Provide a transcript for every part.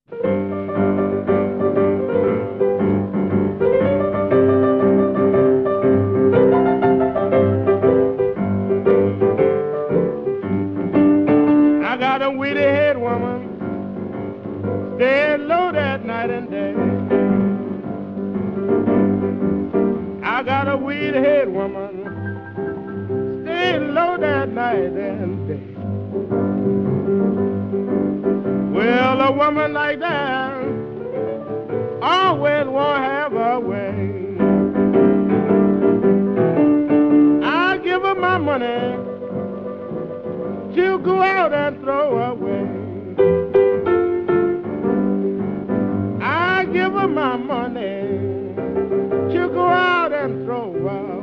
I got a weedy head woman, staying low that night and day. I got a weedy head woman, staying low that night and day. Well, a woman like that always won't have her way. I give her my money, she'll go out and throw away. I give her my money, she'll go out and throw away.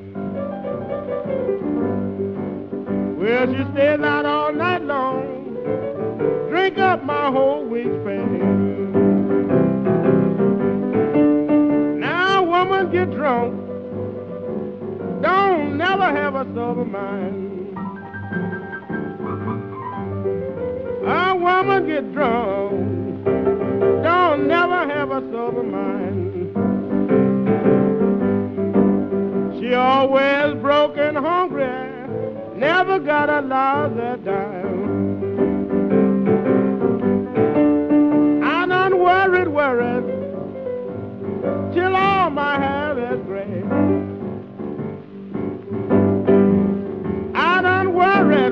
Well, she stays out all night long, drink up my whole week's pay. Now a woman get drunk, don't never have a sober mind. A woman get drunk, don't never have a sober mind. She always broke and hungry, never got a lousy dime. I done worried, till all my hair is gray. I done worried,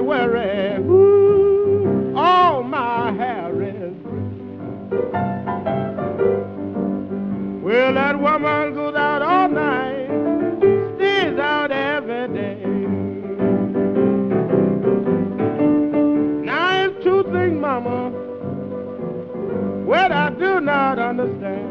ooh, all my hair is gray. Well, that woman goes out all night, stays out every day. Now it's two things, mama, what I do not understand.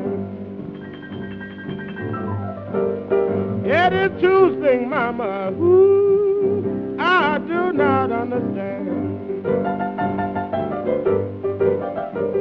It is two things, mama, ooh, I do not understand.